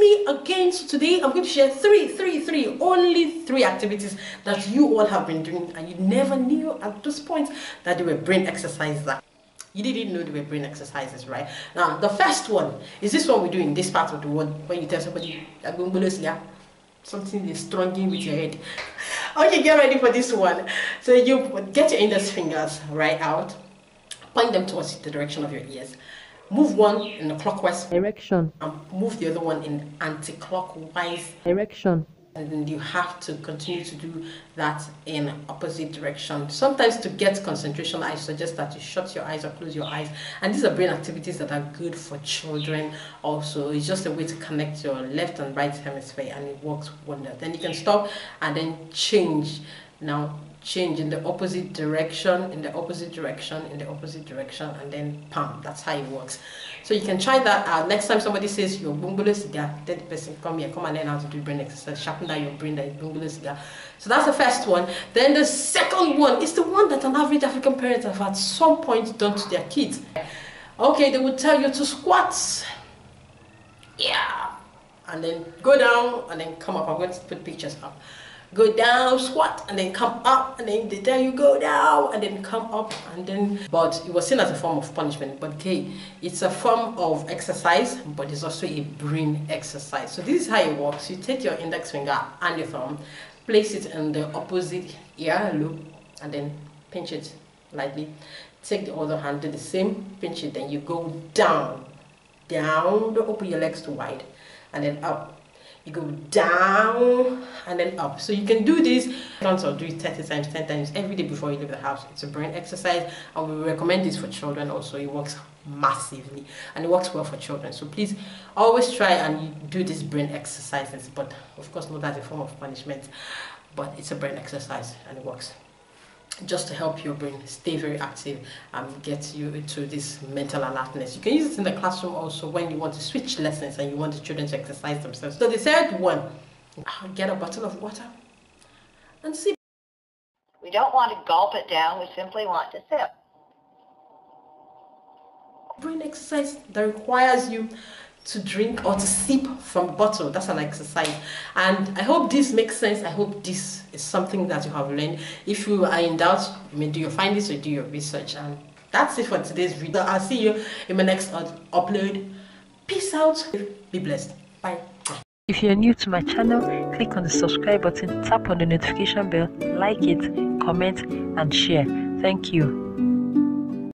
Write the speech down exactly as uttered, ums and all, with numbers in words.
me again. So today I'm going to share three, three, three, only three activities that you all have been doing and you never knew at this point that they were brain exercises. You didn't know they were brain exercises, right? Now, the first one is this one we do in this part of the world when you tell somebody, something is stronging with your head. Okay, get ready for this one. So you get your index fingers right out, point them towards the direction of your ears. Move one in the clockwise direction and move the other one in anti-clockwise direction. And then you have to continue to do that in opposite direction. Sometimes to get concentration, I suggest that you shut your eyes or close your eyes. And these are brain activities that are good for children also. It's just a way to connect your left and right hemisphere and it works wonders. Then you can stop and then change. Now change in the opposite direction, in the opposite direction, in the opposite direction, and then pam. That's how it works. So you can try that out. Next time somebody says your bumbulu cigar, then the person come here, come and learn how to do brain exercise, sharpen down your brain that is bumbulu cigar. So that's the first one. Then the second one is the one that an average African parent have at some point done to their kids. Okay, they would tell you to squat. Yeah. And then go down and then come up. I'm going to put pictures up. Go down, squat, and then come up, and then they tell you go down, and then come up, and then, but it was seen as a form of punishment. But okay, it's a form of exercise, but it's also a brain exercise. So this is how it works. You take your index finger and your thumb, place it in the opposite ear loop, and then pinch it lightly. Take the other hand, do the same, pinch it, then you go down, down, don't open your legs too wide, and then up. You go down and then up. So you can do this once or do it thirty times, ten times every day before you leave the house. It's a brain exercise and we recommend this for children also. It works massively and it works well for children. So please always try and do these brain exercises. But of course, not as a form of punishment, but it's a brain exercise and it works. Just to help your brain stay very active and get you into this mental alertness. You can use it in the classroom also when you want to switch lessons and you want the children to exercise themselves. So the third one, get a bottle of water and sip. We don't want to gulp it down, we simply want to sip. Brain exercise that requires you to drink or to sip from a bottle. That's an exercise, and I hope this makes sense. I hope this is something that you have learned. If you are in doubt, you may do your findings or do your research. And that's it for today's video. I'll see you in my next upload. Peace out. Be blessed. Bye. If you're new to my channel, click on the subscribe button, tap on the notification bell, like it, comment and share. Thank you.